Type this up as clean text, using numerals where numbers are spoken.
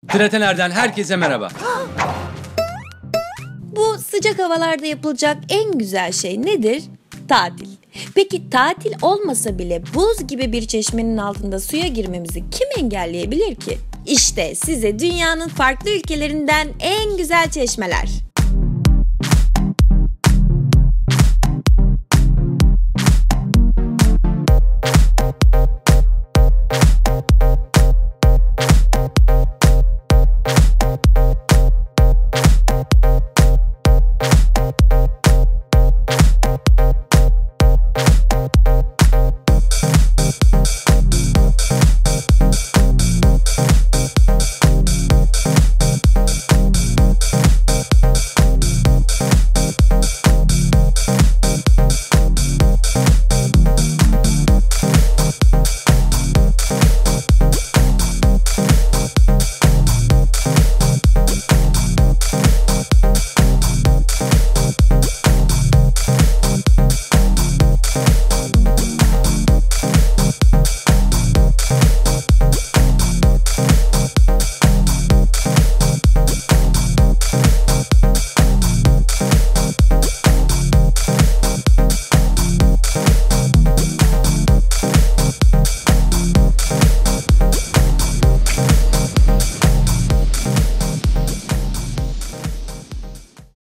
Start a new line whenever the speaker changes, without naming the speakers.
Tratener'den herkese merhaba.
Bu sıcak havalarda yapılacak en güzel şey nedir? Tatil. Peki tatil olmasa bile buz gibi bir çeşmenin altında suya girmemizi kim engelleyebilir ki? İşte size dünyanın farklı ülkelerinden en güzel çeşmeler.